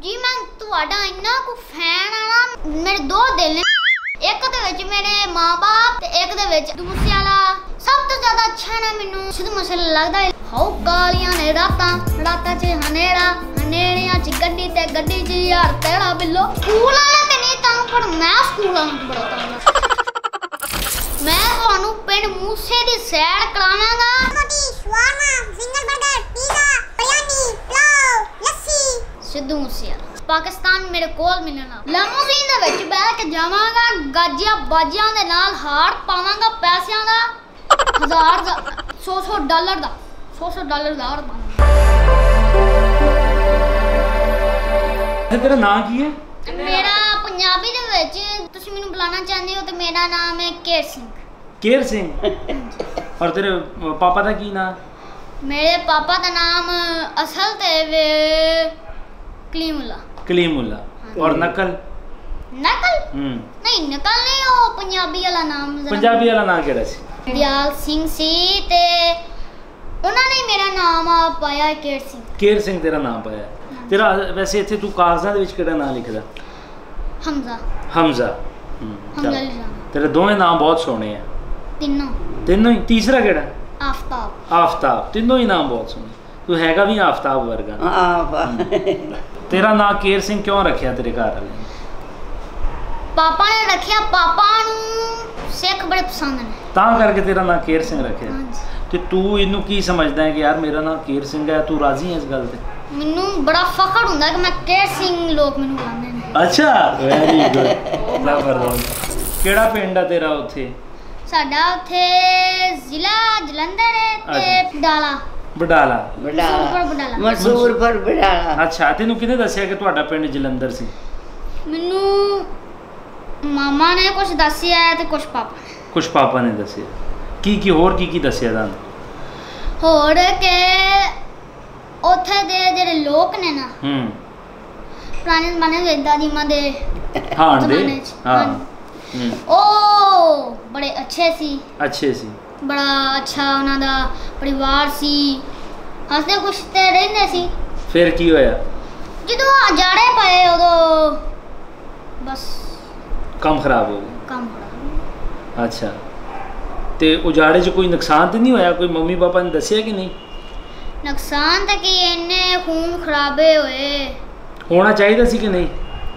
जी मैं ਤੁਹਾਡਾ ਇੰਨਾ ਕੁ ਫੈਨ ਆ ਨਾ ਮੇਰੇ ਦੋ ਦਿਲ ਨੇ ਇੱਕ ਦੇ ਵਿੱਚ ਮੇਰੇ ਮਾਂ-ਬਾਪ ਤੇ ਇੱਕ ਦੇ ਵਿੱਚ ਦੂਸਰੇ ਵਾਲਾ ਸਭ ਤੋਂ ਜ਼ਿਆਦਾ ਅੱਛਾ ਨਾ ਮੈਨੂੰ ਸਿੱਧੂ ਮੂਸੇਵਾਲਾ ਲੱਗਦਾ ਹੈ ਹਾਉ ਕਾਲੀਆਂ ਨੇ ਰਾਤਾਂ 'ਚ ਹਨੇਰਿਆਂ 'ਚ ਗੱਡੀ ਤੇ ਗੱਡੀ 'ਚ ਯਾਰ ਤੇਰਾ ਬਿੱਲੋ ਸਕੂਲ ਵਾਲਾ ਤੇ ਨਹੀਂ ਤੰਗ ਪਰ ਮੈਂ ਸਕੂਲ ਵਾਲਾ ਨੂੰ ਬੜਾ ਤੰਗ ਮੈਂ ਤੁਹਾਨੂੰ ਪਿੰਡ ਮੂਸੇ ਦੀ ਸੈਰ ਕਰਾਵਾਂਗਾ ਮੋਟੀ ਸ਼ਵਾਰਮਾ ਸਿੰਗਲ 버ਗਰ ਪੀਜ਼ਾ ਬਿਰਿਆਨੀ ਪਲਾਓ ਲੱਸੀ ਸਿੱਧੂ ਮੂਸੇਵਾਲਾ पाकिस्तान मेरे कोल मिलना लैमोजीन दे विच बैठ के जावांगा गाजिया बाजियां दे नाल हार पावांगा पैसियां दा $1000 $100 दा हार पावांगा तेरा नाम की है मेरा पंजाबी दे विच तुसी मेनू बुलाना चाहंदे हो ते मेरा नाम है केर सिंह और तेरे पापा दा की नाम मेरे पापा दा नाम असल ते कलीमुल्ला और नकल नहीं नकल नहीं ओ पंजाबी वाला नाम केड़ा सी दयाल सिंह सी ते उन्होंने ने मेरा नाम पाया केर सिंह तेरा नाम पाया तेरा वैसे इत्थे तू कागजां दे विच केड़ा नाम लिखदा हमजा तेरे दोवें नाम बहुत सोहने हैं तीनों ही तीसरा केड़ा आफताब तीनों ही नाम बहुत सोहने तू हैगा भी आफताब वर्गा तेरा नाम केर सिंह क्यों रखिया तेरे घर वाले पापा ने रखिया पापा नु सिख बड़े पसंद ने तां करके तेरा नाम केर सिंह रखिया ते तू इनु की समझदा है कि यार मेरा नाम केर सिंह है तू राजी है इस गल ते मेनू बड़ा फखर हुंदा कि मैं केर सिंह लोग मेनू बुलांदे ने अच्छा वेरी गुड जबरदस्त केड़ा पिंड है तेरा उत्थे साडा उत्थे जिला जलंधर है ते बडाला मसूरपुर बडाला अच्छा तेनू किने दस्सिया कि तुहाडा पिंड जलंधर सी मेनू मामा ने कुछ दस्सिया ते कुछ पापा ने दस्सिया की होर की दस्सिया तां होर के ओथे दे जेड़े लोक ने ना पुराने जमाने दे दादी मां दे हां ओ बड़े अच्छे सी बड़ा अच्छा उन्हां दा परिवार सी हसदे खुशते रहंदे सी फिर की होया जदों जाड़े पए उदो बस काम खराब हो गया अच्छा ते उजाड़े च कोई नुकसान तो नहीं होया कोई मम्मी पापा ने दस्सिया कि नहीं नुकसान तो कि इन्ने खून खराबे होए होना चाहिए सी कि नहीं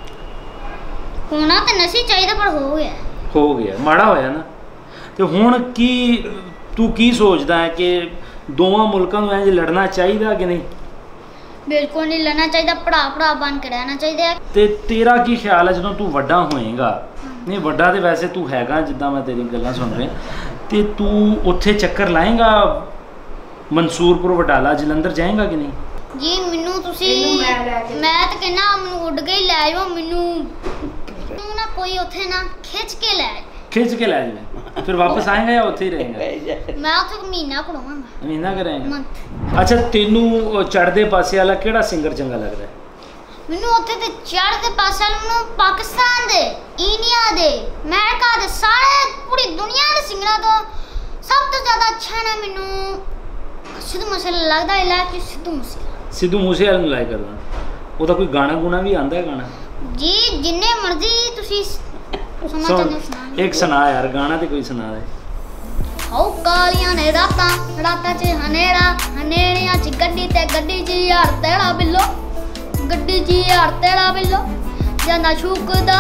होना तो नहीं चाहिए पर हो गया माड़ा होया ना तो हुण की तू की सोचदा है कि दोवां मुल्कां नूं इंज लड़ना चाहिए कि नहीं बिल्कुल नहीं लड़ना चाहिए भरा बन के रहना चाहिए ते तेरा की ख्याल है जदों तू वड्डा होएगा नहीं वड्डा ते वैसे तू हैगा जिद्दां मैं तेरी गल्लां सुन रहा ते तू उत्थे चक्कर लाएगा मंसूरपुर बटाला जलंधर जाएगा कि नहीं जी मैनू तुसी मैं तो कहना मैनू उड़ के लै जाओ मैनू ना कोई उत्थे ना खिंच के लै जाए फिर वापस आएगा या उत्थे ही रहेगा मैं उत्थे महीना करेंगे अच्छा तेनू चढ़दे पासे वाला केड़ा सिंगर चंगा लगदा है मैनू उत्थे ते चढ़दे पासे वाला मैनू पाकिस्तान दे इंडिया दे अमेरिका दे सारे पूरी दुनिया दे सिंगरां तो सब तो ज्यादा अच्छा ना मैनू सिद्धू मूसेवाला लगदा है कि सिद्धू मूसेवाला नूं लाइक करदा ओदा कोई गाना गुना भी आंदा है गाना जी जिन्ने मर्जी तुसी एक सुना यार गाना तो कोई सुना दे हाउ कालियां ने रातां च हनेरियां च गड्डी ते गड्डी च यार तेरा बिल्लो गड्डी च यार तेरा बिल्लो जांदा छुकदा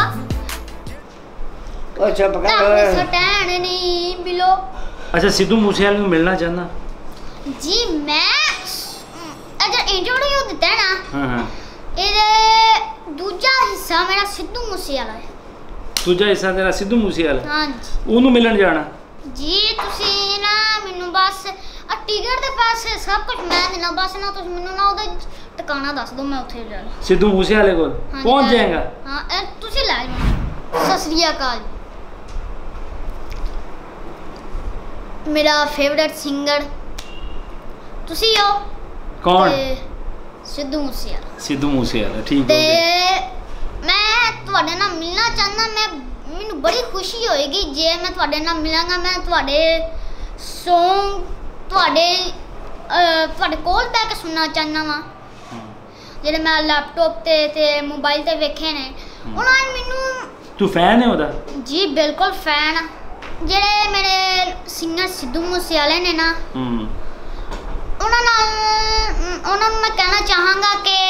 ओ चुप कर सटैन नहीं बिल्लो अच्छा सिद्धू मूसेवाले नूं मिलना चाहना जी मैं अगर इंटरव्यू दिता है ना हां ये दूजा हिस्सा मेरा सिद्धू मूसेवाला है दूजा हिस्सा तेरा सिद्धू मूसेवाला हां जी ओनू मिलन जाना जी तुसी ना मेनू बस टिकट दे पैसे सब कुछ मैं देना बस ना तुसी मेनू ना ओदा ठिकाना दस दो मैं उत्थे जा सिद्धू मूसेवाले कोल पहुंच जाएगा हां तुसी लै जाओ सत श्री अकाल मेरा फेवरेट सिंगर तुसी हो कौन सिद्धू मूसेवाला ठीक है मैं ਤੁਹਾਡੇ ਨਾਲ ਮਿਲਣਾ ਚਾਹੁੰਦਾ ਮੈਨੂੰ ਬੜੀ ਖੁਸ਼ੀ ਹੋਏਗੀ ਜੇ ਮੈਂ ਤੁਹਾਡੇ ਨਾਲ ਮਿਲਾਂਗਾ ਮੈਂ ਤੁਹਾਡੇ ਸੌਂਗ ਤੁਹਾਡੇ ਕੋਲ ਬੈ ਕੇ ਸੁਣਨਾ ਚਾਹੁੰਦਾ ਵਾਂ ਜਿਹੜੇ ਮੈਂ ਲੈਪਟਾਪ ਤੇ ਮੋਬਾਈਲ ਤੇ ਵੇਖੇ ਨੇ ਉਹਨਾਂ ਨੇ ਮੈਨੂੰ। ਤੂੰ ਫੈਨ ਹੈ ਉਹਦਾ? ਜੀ ਬਿਲਕੁਲ ਫੈਨ। ਜਿਹੜੇ ਮੇਰੇ ਸਿੰਗਰ ਸਿੱਧੂ ਮੂਸੇਵਾਲੇ ਨੇ ਨਾ, ਉਹਨਾਂ ਨੂੰ ਮੈਂ ਕਹਿਣਾ ਚਾਹਾਂਗਾ ਕਿ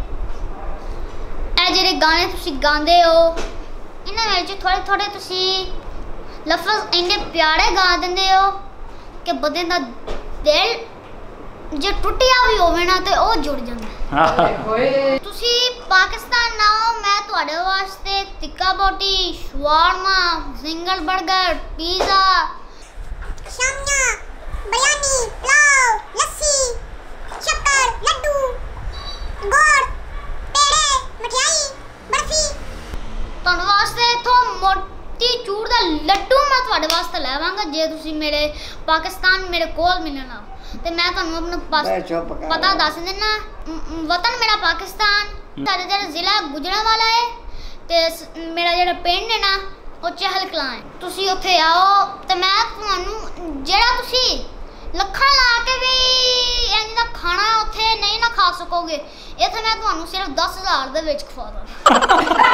ਇਹ ਜਿਹੜੇ ਗਾਣੇ ਤੁਸੀਂ ਗਾਉਂਦੇ ਹੋ ਇਹਨਾਂ ਵਿੱਚ ਥੋੜੇ ਤੁਸੀਂ ਲਫ਼ਜ਼ ਇੰਨੇ ਪਿਆਰੇ ਗਾ ਦਿੰਦੇ ਹੋ ਕਿ ਬੰਦੇ ਦਾ ਦਿਲ ਜੇ ਟੁੱਟਿਆ ਵੀ ਹੋਵੇ ਨਾ ਤੇ ਉਹ ਜੁੜ ਜਾਂਦਾ। ਤੁਸੀਂ ਪਾਕਿਸਤਾਨ ਨਾਓ, ਮੈਂ ਤੁਹਾਡੇ ਵਾਸਤੇ ਟਿੱਕਾ ਬੋਟੀ, ਸ਼ਵਾਰਮਾ, ਸਿੰਗਲ 버ਗਰ, ਪੀਜ਼ਾ, ਸ਼ਾਮੀਆਂ, ਬਿਰਿਆਨੀ, ਪਲਾਓ, ਲੱਸੀ, ਸ਼ੱਕਰ, ਲੱਡੂ, ਗੁੜ, ਪੇੜੇ, ਮਠਿਆਈ, ਬਰਫੀ, ਤੁਹਾਡੇ ਵਾਸਤੇ ਇਥੋਂ ਮੋਤੀ ਚੂਰ ਦਾ ਲੱਡੂ ਮੈਂ ਤੁਹਾਡੇ ਵਾਸਤੇ ਲੈ ਆਵਾਂਗਾ ਜੇ ਤੁਸੀਂ ਮੇਰੇ ਪਾਕਿਸਤਾਨ ਮੇਰੇ ਕੋਲ ਮਿਲਣਾ। ਤੇ ਮੈਂ ਤੁਹਾਨੂੰ ਆਪਣਾ ਪਤਾ ਦੱਸ ਦਿੰਦਾ। ਵਤਨ ਮੇਰਾ ਪਾਕਿਸਤਾਨ, ਸਾਡਾ ਜਿਹੜਾ ਜ਼ਿਲ੍ਹਾ ਗੁਜਰਾਂਵਾਲਾ ਹੈ ਤੇ ਮੇਰਾ ਜਿਹੜਾ ਪਿੰਡ ਹੈ ਨਾ ਉਹ ਚਹਿਲ ਕਲਾਂ ਹੈ। ਤੁਸੀਂ ਉੱਥੇ ਆਓ ਤੇ ਮੈਂ ਤੁਹਾਨੂੰ ਜਿਹੜਾ ਤੁਸੀਂ ਲੱਖਾਂ ਲਾ ਕੇ ਵੀ ਇੰਜ ਦਾ ਖਾਣਾ ਉੱਥੇ ਨਹੀਂ ਨਾ ਖਾ ਸਕੋਗੇ, ਇੱਥੇ ਮੈਂ ਤੁਹਾਨੂੰ ਸਿਰਫ 10,000 ਦੇ ਵਿੱਚ ਖਵਾ ਦਾਂਗਾ।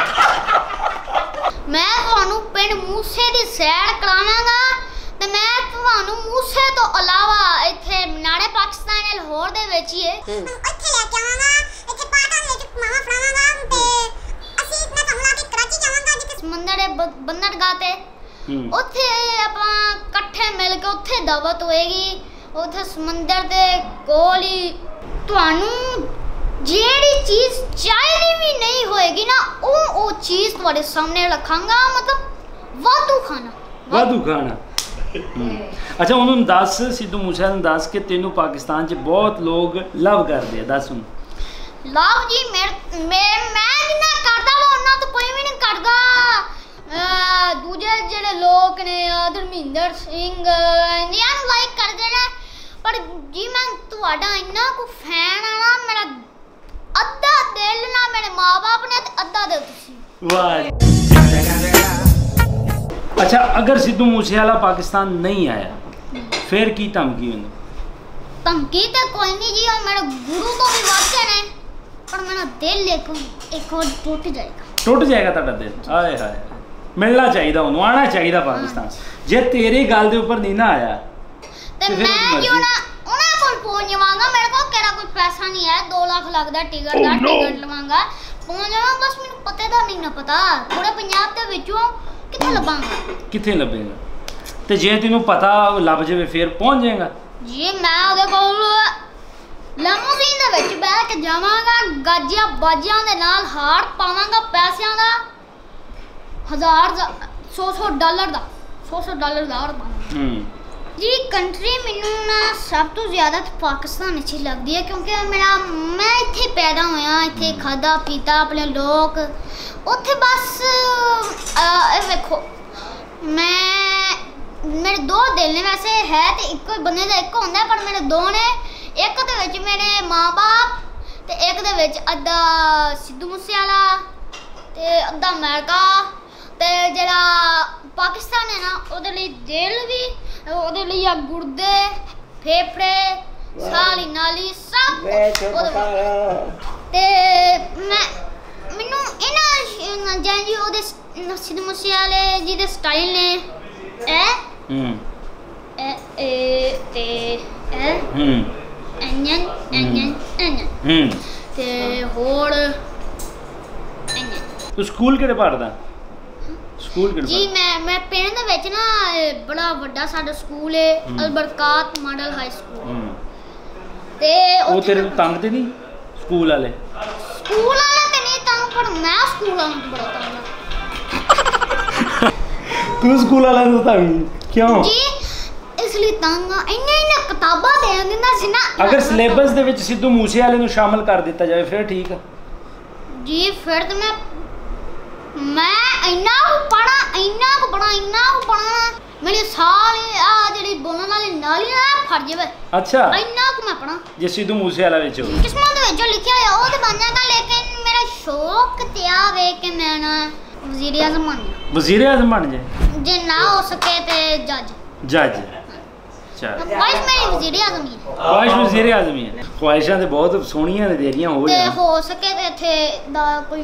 ਮੈਂ ਤੁਹਾਨੂੰ ਪਿੰਡ ਮੂਸੇ ਦੀ ਸੈਰ ਕਰਾਵਾਂਗਾ ਤੇ ਮੈਂ ਤੁਹਾਨੂੰ ਮੂਸੇ ਤੋਂ ਇਲਾਵਾ ਇੱਥੇ ਨਾੜੇ ਪਾਕਿਸਤਾਨ ਦੇ ਲਾਹੌਰ ਦੇ ਵਿੱਚ ਹੀ ਉੱਥੇ ਲੈ ਕੇ ਆਵਾਂਗਾ। ਇੱਥੇ ਪਾਟਾਂ ਦੇ ਵਿੱਚ ਮਾਵਾ ਫੜਾਵਾਂਗਾ ਤੇ ਅਸੀਂ ਮੈਂ ਤੁਹਾਨੂੰ ਲਾ ਕੇ ਕਰਾਚੀ ਜਾਵਾਂਗਾ ਜਿੱਥੇ ਸਮੁੰਦਰ ਦੇ ਬੰਦਰਗਾਹ ਤੇ ਉੱਥੇ ਆਪਾਂ ਇਕੱਠੇ ਮਿਲ ਕੇ ਉੱਥੇ ਦਾਵਤ ਹੋਏਗੀ। ਉੱਥੇ ਸਮੁੰਦਰ ਦੇ ਕੋਲ ਹੀ ਤੁਹਾਨੂੰ ਜਿਹੜੀ ਚੀਜ਼ ਚਾਹੀਦੀ ਵੀ ਨਹੀਂ ਹੋਏਗੀ ਨਾ ਉਹ ਚੀਜ਼ ਤੁਹਾਡੇ ਸਾਹਮਣੇ ਰੱਖਾਂਗਾ। ਮਤਲਬ ਵਾਧੂ ਖਾਣਾ। ਅੱਛਾ ਉਹਨੂੰ ਦੱਸ, ਸਿੱਧੂ ਮੂਸੇਵਾਲੇ ਨੂੰ ਦੱਸ ਕਿ ਤੈਨੂੰ ਪਾਕਿਸਤਾਨ 'ਚ ਬਹੁਤ ਲੋਕ ਲਵ ਕਰਦੇ ਆ। ਦੱਸ ਉਹਨੂੰ। ਲਵ ਜੀ ਮੈਂ ਜਿੰਨਾ ਕਰਦਾ ਵਾ ਉਹਨਾਂ ਤੋਂ ਕੋਈ ਵੀ ਨਹੀਂ ਕਰਦਾ। ਦੂਜੇ ਜਿਹੜੇ ਲੋਕ ਨੇ ਧਰਮਿੰਦਰ ਸਿੰਘ ਇੰਡੀਆ ਨੂੰ ਲਾਈਕ ਕਰਦੇ ਨੇ, ਪਰ ਜੀ ਮੈਂ ਤੁਹਾਡਾ ਇੰਨਾ ਕੁ ਫੈਨ ਆ ਨਾ, ਮੇਰਾ ਅੱਧਾ ਦਿਲ ਨਾ ਮੇਰੇ ਮਾਂ-ਬਾਪ ਨੇ ਤੇ ਅੱਧਾ ਦਿਲ ਤੁਸੀਂ। ਵਾਹ। अच्छा अगर सिद्धू मूसेवाला पाकिस्तान नहीं आया फिर की धमकी ਉਹਨੂੰ? ਧਮਕੀ ਤਾਂ ਕੋਈ ਨਹੀਂ ਜੀ, ਉਹ ਮੇਰੇ ਗੁਰੂ ਤੋਂ ਵੀ ਵੱਧ ਨੇ, ਪਰ ਮੇਰਾ ਦਿਲ ਇੱਕ ਵਾਰ ਟੁੱਟ ਜਾਏਗਾ ਤੁਹਾਡਾ ਦਿਲ। ਆਏ ਹਾਏ, ਮਿਲਣਾ ਚਾਹੀਦਾ ਉਹਨੂੰ, ਆਣਾ ਚਾਹੀਦਾ ਪਾਕਿਸਤਾਨ। ਜੇ ਤੇਰੀ ਗੱਲ ਦੇ ਉੱਪਰ ਨਹੀਂ ਨਾ ਆਇਆ ਤੇ ਮੈਂ ਕਿਉਂ ਨਾ ਉਹਨਾਂ ਕੋਲ ਪਹੁੰਚ ਜਾਵਾਂਗਾ। ਮੇਰੇ ਕੋਲ ਕਿਹੜਾ ਕੋਈ ਪੈਸਾ ਨਹੀਂ ਹੈ, 2 ਲੱਖ ਲੱਗਦਾ ਟਿਕਟ ਦਾ, ਟਿਕਟ ਲਵਾਂਗਾ ਪਹੁੰਚ ਜਾਵਾਂ। ਬਸ ਮੈਨੂੰ ਪਤੇ ਦਾ ਨਹੀਂ ਨਾ ਪਤਾ ਪੂਰੇ ਪੰਜਾਬ ਦੇ ਵਿੱਚੋਂ ਕਿੱਥੇ ਲੱਭੇਗਾ ਤੇ ਜੇ ਤੈਨੂੰ ਪਤਾ ਲੱਭ ਜਾਵੇ ਫਿਰ ਪਹੁੰਚ ਜਾਏਗਾ ਜੀ। ਮੈਂ ਉਹਦੇ ਕੋਲ ਲੈਮੋਜ਼ੀਨ ਦੇ ਵਿੱਚ ਬਹਿ ਕੇ ਜਾਵਾਂਗਾ, ਗਾਜੀਆਂ ਬਾਜੀਆਂ ਦੇ ਨਾਲ ਹਾਰ ਪਾਵਾਂਗਾ ਪੈਸਿਆਂ ਦਾ, 100 ਡਾਲਰ ਦਾ ਹਾਰ ਪਾਵਾਂਗਾ ਜੀ। ਕੰਟਰੀ ਮੈਨੂੰ ਨਾ ਸਭ ਤੋਂ ਜ਼ਿਆਦਾ ਪਾਕਿਸਤਾਨ ਅੱਛੀ ਲੱਗਦੀ ਹੈ ਕਿਉਂਕਿ ਮੈਂ ਇੱਥੇ ਪੈਦਾ ਹੋਇਆ, ਇੱਥੇ ਖਾਦਾ ਪੀਤਾ ਆਪਣੇ ਲੋਕ ਉੱਥੇ। ਬਸ ਇਹ ਵੇਖੋ ਮੇਰੇ 2 ਦਿਲ ਨੇ, ਵੈਸੇ ਹੈ ਤੇ ਇੱਕੋ ਹੀ ਬੰਦੇ ਦਾ ਇੱਕ ਹੁੰਦਾ, ਪਰ ਮੇਰੇ 2 ਨੇ। ਇੱਕ ਦੇ ਵਿੱਚ ਮੇਰੇ ਮਾਂ-ਬਾਪ ਤੇ ਇੱਕ ਦੇ ਵਿੱਚ ਅੱਧਾ ਸਿੱਧੂ ਮੂਸੇਵਾਲਾ ਤੇ ਅੱਧਾ ਅਮਰੀਕਾ। ਤੇ ਜਿਹੜਾ ਪਾਕਿਸਤਾਨ ਹੈ ਨਾ ਉਹਦੇ ਲਈ ਦਿਲ ਵੀ, ਉਹਦੇ ਲਈ ਆ ਗੁਰਦੇ, ਫੇਫੜੇ, ਸਾਲੀ ਨਾਲੀ ਸਭ ਤੇ ਮੈਨੂੰ ਇਹਨਾਂ ਜੀ ਉਹਦੇ ਸਿੱਧੂ ਮੂਸੇਵਾਲੇ ਜੀ ਦੇ ਸਟਾਈਲ ਨੇ ਤੇ ਹੋਰ ਤੂੰ ਸਕੂਲ ਕਿਹੜੇ ਪੜ੍ਹਦਾ? ਜੀ ਮੈਂ ਪਿੰਡ ਦੇ ਵਿੱਚ ਨਾ ਬੜਾ ਵੱਡਾ ਸਾਡਾ ਸਕੂਲ ਹੈ, ਅਲਬਰਕਾਤ ਮਾਡਲ ਹਾਈ ਸਕੂਲ। ਤੇ ਉਹ ਤੇਰੇ ਨੂੰ ਤੰਗ ਤੇ ਨਹੀਂ ਸਕੂਲ ਵਾਲੇ? ਤੇ ਨਹੀਂ ਤੰਗ, ਪਰ ਮੈਂ ਸਕੂਲ ਵਾਲਿਆਂ ਨੂੰ ਬੜਾ ਤੰਗ। ਤੂੰ ਸਕੂਲ ਵਾਲਿਆਂ ਨੂੰ ਤੰਗ ਕਿਉਂ? ਜੀ ਇਸ ਲਈ ਤੰਗ ਇੰਨੀਆਂ ਕਿਤਾਬਾਂ ਦੇ ਦਿੰਦਾ ਸੀ ਨਾ। ਅਗਰ ਸਿਲੇਬਸ ਦੇ ਵਿੱਚ ਸਿੱਧੂ ਮੂਸੇਵਾਲੇ ਨੂੰ ਸ਼ਾਮਲ ਕਰ ਦਿੱਤਾ ਜਾਵੇ ਫਿਰ ਠੀਕ ਆ ਜੀ। ਫਿਰ ਤਾਂ ਮੈਂ ਇੰਨਾ ਕੁ ਪੜ੍ਹਾਂ ਮੇਰੀ ਸਾਰੀ ਜਿਹੜੀ ਬੋਲਣ ਵਾਲੀ ਨਾਲੀ ਨਾ ਫੜ ਜਾਵੇ। ਅੱਛਾ ਇੰਨਾ ਕੁ ਮੈਂ ਪੜ੍ਹਾਂ ਜੇ ਸਿੱਧੂ ਮੂਸੇਵਾਲਾ ਵਿੱਚ ਹੋਵੇ। ਕਿਸਮਤ ਦੇ ਵਿੱਚ ਲਿਖਿਆ ਹੋਇਆ ਉਹ ਤੇ ਬਣ ਜਾਗਾ, ਲੇਕਿਨ ਮੇਰਾ ਸ਼ੌਕ ਤੇ ਆ ਵੇ ਕਿ ਮੈਂ ਨਾ ਵਜ਼ੀਰ ਆਜ਼ਮ ਬਣ ਜਾਏ। ਜੇ ਨਾ ਹੋ ਸਕੇ ਤੇ ਜੱਜ। ख्वाहिश मेरी वज़ीर आज़म ही है। ख्वाहिश वज़ीर आज़म ही है। ख्वाहिशां ते बहुत सोहणियां ने तेरियां हो जाण। ते हो सके ते इत्थे दा कोई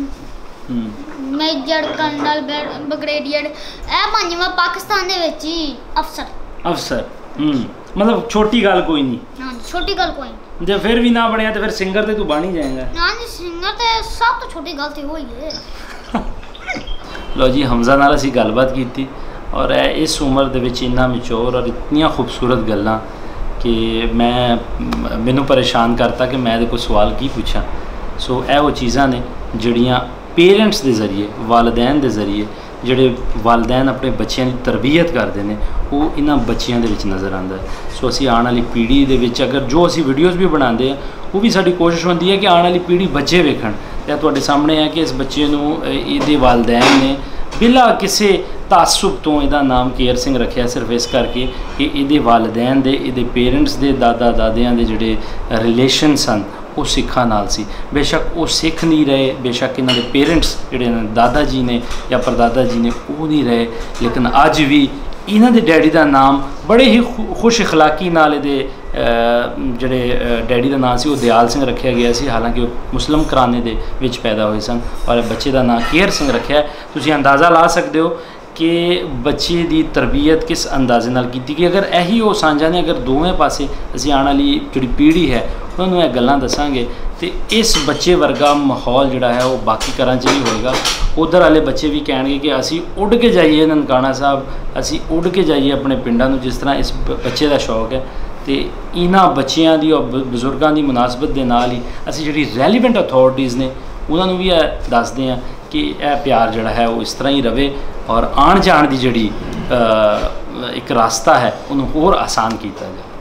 मेजर कर्नल ब्रिगेडियर ए पंजवां पाकिस्तान दे विच ही अफसर मतलब छोटी गल कोई नहीं। हां छोटी गल कोई नहीं। जे फिर भी ना बनया तो फिर सिंगर ते तू बन ही जाएगा। हां जी सिंगर ते सब तो छोटी गल ते होई है। लो जी हमजा नाल असीं गलबात कीती और इस उम्र दे विच इन्ना मैच्योर और इतनी खूबसूरत गल्लां कि मैनू परेशान करता कि मैं कोई सवाल की पूछा। सो वो चीज़ां ने जिहड़ियां पेरेंट्स के जरिए वालदैन के जरिए जोड़े वालदैन अपने बच्चों की तरबियत करते हैं वो इन्हों बच्चों के नज़र आता है। सो असी आने वाली पीढ़ी के अगर जो असी वीडियोज़ भी बनाते हैं वो भी साड़ी कोशिश होती है कि आने वाली पीढ़ी बच्चे वेखण। तुहाडे सामने है कि इस बच्चे ये वालदैन ने बिला किसी तासुब तो यदा नाम केयर सिंह रखा सिर्फ इस करके कि ये वालदैन दे ये पेरेंट्स के दादा दादियाँ के जोड़े रिलेशन सन वो सिखा नाल सी। बेशक वो सिख नहीं रहे, बेशक इन्हों के पेरेंट्स जोड़े दादा जी ने या परदादा जी ने वो नहीं रहे, लेकिन अज भी इन्हों के डैडी का नाम बड़े ही खुश इखलाकी नाल जोड़े डैडी का नाम से वो दयाल सिंह रखा गया सी। हालांकि वो मुस्लिम घराने दे विच पैदा हुए सन और बच्चे का नाम केयर सिंह रखा है। तुसीं अंदाज़ा ला सकते हो कि बच्चे की तरबियत किस अंदाजे नाल कीती कि अगर यही वो सांझा ने अगर दोवें पासे असी आने वाली जी पीढ़ी है उन्होंने यह गल्लां दसांगे तो इस बच्चे वर्गा माहौल जोड़ा है वो बाकी घर च नहीं होएगा। उधर वाले बच्चे भी कहेंगे कि असी उड़ के जाइए ननकाना साहब, असी उड़ के जाइए अपने पिंडां नूं, जिस तरह इस बच्चे का शौक है। तो इन्हां बच्चियां दी और बजुर्गों की मुनासबत के नाल ही असी जिहड़ी रैलीवेंट अथॉरिटीज़ ने उन्होंने भी दसदे हैं कि यह प्यार जोड़ा है वो इस तरह ही रहे और आन जान की जिहड़ी एक रास्ता है उन्होंने होर आसान किया जाए।